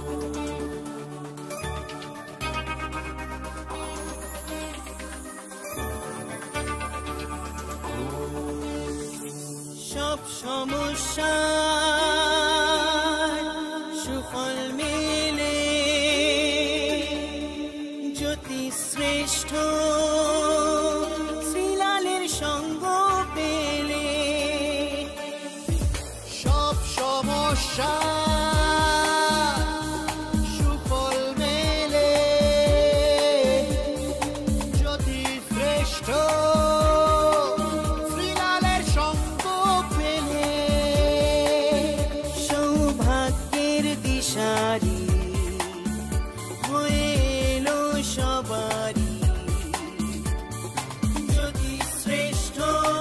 সব সমস্যা সুফল মেলে জ্যোতি শ্রেষ্ঠ শ্রীলালের সঙ্গ পেলে। সব সমস্যা সুফল মেলে জ্যোতি শ্রেষ্ঠ শ্রীলালের সঙ্গ পেলে। সৌভাগ্যের দিশারি হয়ে এলো সবারই জ্যোতি শ্রেষ্ঠ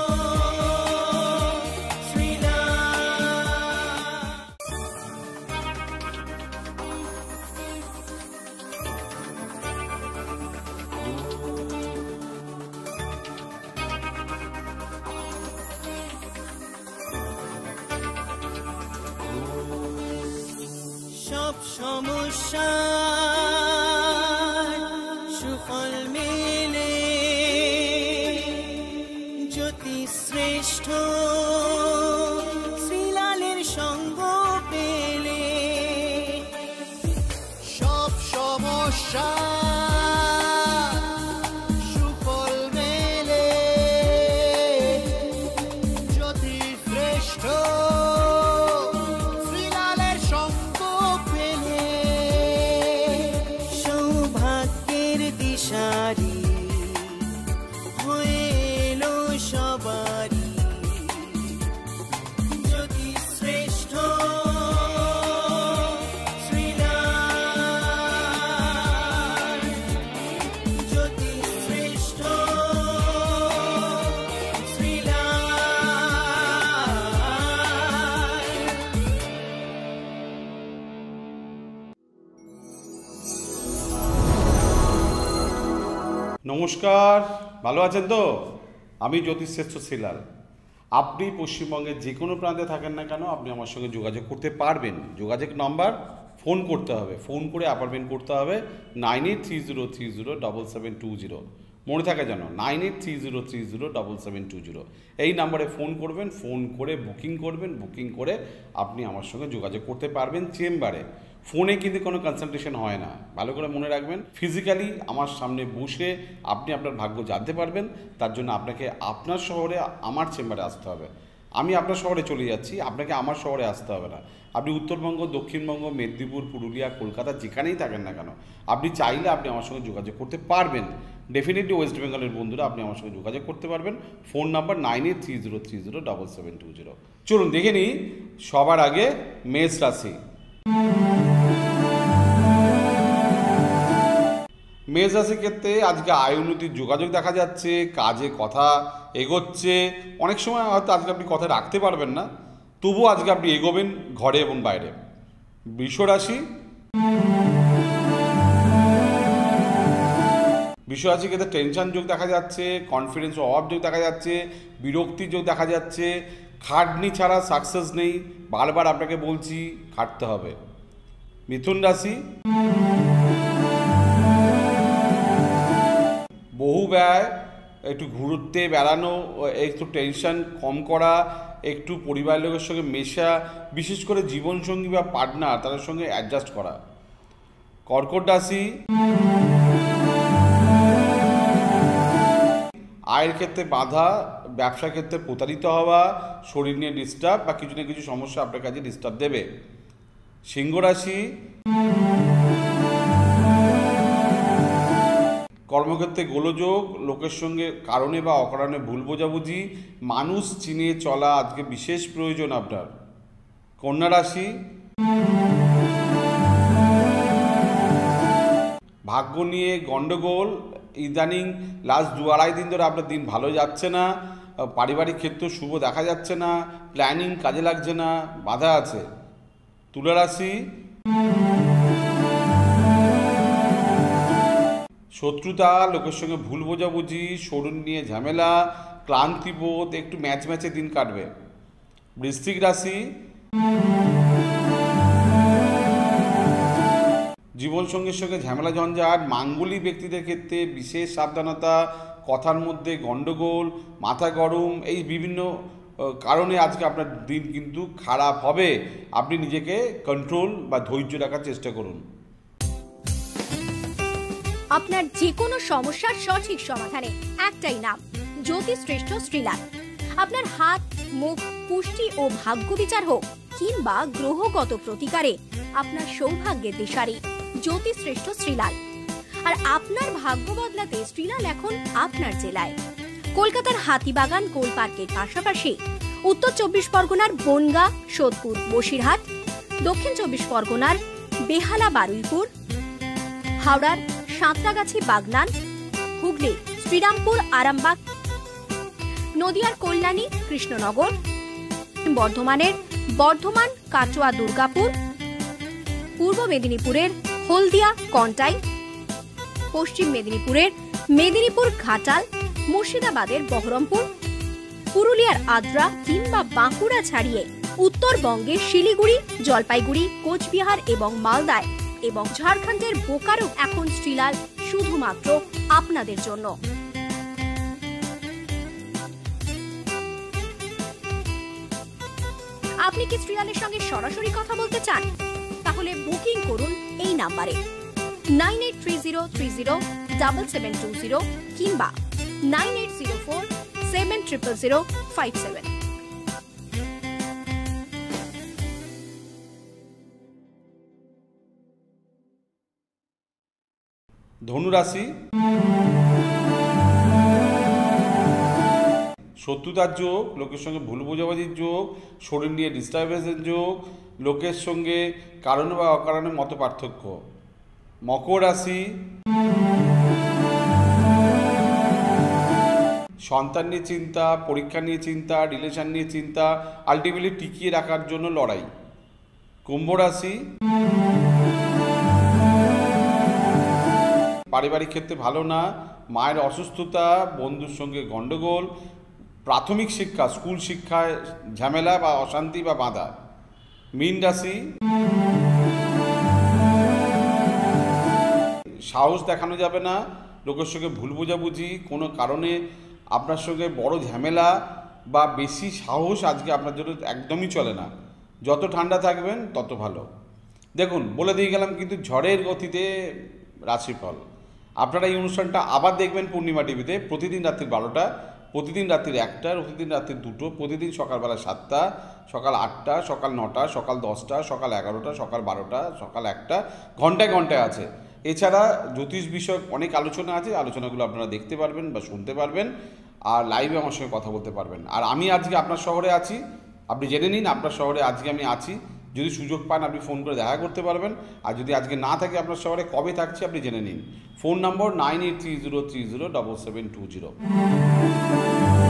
সব সমস্যা সুফল মেলে জ্যোতি শ্রেষ্ঠ শ্রীলালের সঙ্গ পেলে। সব সমস্যা সুফল মেলে জ্যোতি শ্রেষ্ঠ শ্রীলালের সঙ্গ পেলে। সৌভাগ্যের দিশারি হয়ে এলো সবারই জ্যোতি শ্রেষ্ঠ শ্রীলাল জ্যোতি শ্রেষ্ঠ নমস্কার, ভালো আছেন তো? আমি জ্যোতিশ্রেষ্ঠ শ্রীলাল। আপনি পশ্চিমবঙ্গের যে কোনো প্রান্তে থাকেন না কেন, আপনি আমার সঙ্গে যোগাযোগ করতে পারবেন। যোগাযোগ নাম্বার, ফোন করতে হবে, ফোন করে অ্যাপয়েন্টমেন্ট করতে হবে 9830307720। মনে থাকে যেন 9830307720। এই নাম্বারে ফোন করবেন, ফোন করে বুকিং করবেন, বুকিং করে আপনি আমার সঙ্গে যোগাযোগ করতে পারবেন চেম্বারে। ফোনে কিন্তু কোনো কনসালটেশন হয় না, ভালো করে মনে রাখবেন। ফিজিক্যালি আমার সামনে বসে আপনি আপনার ভাগ্য জানতে পারবেন। তার জন্য আপনাকে আপনার শহরে আমার চেম্বারে আসতে হবে। আমি আপনার শহরে চলে যাচ্ছি, আপনাকে আমার শহরে আসতে হবে না। আপনি উত্তরবঙ্গ, দক্ষিণবঙ্গ, মেদিনীপুর, পুরুলিয়া, কলকাতা যেখানেই থাকেন না কেন, আপনি চাইলে আপনি আমার সঙ্গে যোগাযোগ করতে পারবেন। ডেফিনেটলি ওয়েস্ট বেঙ্গলের বন্ধুরা আপনি আমার সঙ্গে যোগাযোগ করতে পারবেন। Phone number 9830307720। চলুন দেখে নিই সবার আগে মেষ রাশি। মেষ রাশির ক্ষেত্রে আজকে আয় উন্নতির যোগাযোগ দেখা যাচ্ছে, কাজে কথা এগোচ্ছে। অনেক সময় হয়তো আজকে আপনি কথা রাখতে পারবেন না, তবুও আজকে আপনি এগোবেন ঘরে এবং বাইরে। বৃষ রাশি, বৃষ রাশির ক্ষেত্রে টেনশন যোগ দেখা যাচ্ছে, কনফিডেন্স অভাব যোগ দেখা যাচ্ছে, বিরক্তির যোগ দেখা যাচ্ছে। খাটনি ছাড়া সাকসেস নেই, বারবার আপনাকে বলছি খাটতে হবে। মিথুন রাশি, বহু ব্যয়, একটু ঘুরতে বেড়ানো, একটু টেনশন কম করা, একটু পরিবারের লোকের সঙ্গে মেশা, বিশেষ করে জীবনসঙ্গী বা পার্টনার তাদের সঙ্গে অ্যাডজাস্ট করা। কর্কট রাশি, আয়ের ক্ষেত্রে বাধা, ব্যবসার ক্ষেত্রে প্রতারিত হওয়া, শরীর নিয়ে ডিস্টার্ব বা কিছু না কিছু সমস্যা আপনার কাছে ডিস্টার্ব দেবে। সিংহ রাশি, কর্মক্ষেত্রে গোলযোগ, লোকের সঙ্গে কারণে বা অকারণে ভুল বোঝাবুঝি, মানুষ চিনিয়ে চলা আজকে বিশেষ প্রয়োজন আপনার। কন্যা রাশি, ভাগ্য নিয়ে গণ্ডগোল, ইদানিং লাস্ট 2-2.5 দিন ধরে আপনার দিন ভালো যাচ্ছে না, পারিবারিক ক্ষেত্র শুভ দেখা যাচ্ছে না, প্ল্যানিং কাজে লাগছে না, বাধা আছে। তুলা রাশি, শত্রুতা, লোকের সঙ্গে ভুল বোঝাবুঝি, শরীর নিয়ে ঝামেলা, ক্লান্তিবোধ, একটু ম্যাচ ম্যাচে দিন কাটবে। বৃশ্চিক রাশি, জীবনসঙ্গীর সঙ্গে ঝামেলা ঝঞ্ঝাট, মাঙ্গলিক ব্যক্তিদের ক্ষেত্রে বিশেষ সাবধানতা, কথার মধ্যে গণ্ডগোল, মাথা গরম, এই বিভিন্ন কারণে আজকে আপনার দিন কিন্তু খারাপ হবে। আপনি নিজেকে কন্ট্রোল বা ধৈর্য রাখার চেষ্টা করুন। আপনার যে কোনো সমস্যার সঠিক সমাধানে একটাই নাম, জ্যোতিষশ্রেষ্ঠ শ্রীলাল। আপনার হাত, মুখ, পুষ্টি ও ভাগ্য বিচার হোক কিংবা গ্রহগত প্রতিকারে আপনার সৌভাগ্যের দিশারি জ্যোতিষশ্রেষ্ঠ শ্রীলাল। আর আপনার ভাগ্য বদলাতে শ্রীলাল এখন আপনার জেলায়। কলকাতার হাতিবাগান কোল পার্কের পাশাপাশি উত্তর 24 পরগনার বনগাঁ, সোদপুর, বসিরহাট, দক্ষিণ 24 পরগনার বেহালা, বারুইপুর, হাওড়ার সাঁতরাগাছি, বাগনান, হুগলি শ্রীরামপুর, আরামবাগ, নদিয়ার কল্যাণী, কৃষ্ণনগর, বর্ধমানের বর্ধমান, কাটোয়া, দুর্গাপুর, পূর্ব মেদিনীপুরের হলদিয়া, কন্টাই, পশ্চিম মেদিনীপুরের মেদিনীপুর, ঘাটাল, মুর্শিদাবাদের বহরমপুর, পুরুলিয়ার আদ্রা কিংবা বাঁকুড়া ছাড়িয়ে উত্তরবঙ্গের শিলিগুড়ি, জলপাইগুড়ি, কোচবিহার এবং মালদায় এবং ঝাড়খণ্ডের বোকারো এখন শ্রীলাল শুধুমাত্র আপনাদের জন্য। আপনি কি শ্রীলালের সঙ্গে সরাসরি কথা বলতে চান? তাহলে বুকিং করুন এই নাম্বারে 9830307720 কিংবা 9804700057। ধনুরাশি, শত্রুতার যোগ, লোকের সঙ্গে ভুল বোঝাবুঝির যোগ, শরীর নিয়ে ডিস্টারবেন্সের যোগ, লোকের সঙ্গে কারণে বা অকারণে মত পার্থক্য। মকর রাশি, সন্তান নিয়ে চিন্তা, পরীক্ষা নিয়ে চিন্তা, রিলেশন নিয়ে চিন্তা, আলটিমেটলি টিকিয়ে রাখার জন্য লড়াই। কুম্ভ রাশি, পারিবারিক ক্ষেত্রে ভালো না, মায়ের অসুস্থতা, বন্ধুর সঙ্গে গণ্ডগোল, প্রাথমিক শিক্ষা, স্কুল শিক্ষায় ঝামেলা বা অশান্তি বা বাধা। মীন রাশি, সাহস দেখানো যাবে না, লোকের সঙ্গে ভুল বোঝাবুঝি, কোনো কারণে আপনার সঙ্গে বড় ঝামেলা বা বেশি সাহস আজকে আপনার জন্য একদমই চলে না। যত ঠান্ডা থাকবেন তত ভালো। দেখুন, বলে দিয়ে গেলাম কিন্তু ঝড়ের গতিতে রাশিফল। আপনারা এই অনুষ্ঠানটা আবার দেখবেন পূর্ণিমা টিভিতে প্রতিদিন রাত্রি 12টা, প্রতিদিন রাত্রির 1টা, প্রতিদিন রাত্রির 2টো, প্রতিদিন সকালবেলা 7টা, সকাল 8টা, সকাল 9টা, সকাল 10টা, সকাল 11টা, সকাল 12টা, সকাল 1টা, ঘন্টায় ঘন্টায় আছে। এছাড়া জ্যোতিষ বিষয়ক অনেক আলোচনা আছে, আলোচনাগুলো আপনারা দেখতে পারবেন বা শুনতে পারবেন, আর লাইভে আমার সঙ্গে কথা বলতে পারবেন। আর আমি আজকে আপনার শহরে আছি, আপনি জেনে নিন আপনার শহরে আজকে আমি আছি। যদি সুযোগ পান আপনি ফোন করে দেখা করতে পারবেন, আর যদি আজকে না থাকে আপনার শহরে কবে থাকছি আপনি জেনে নিন। Phone number 9830307720।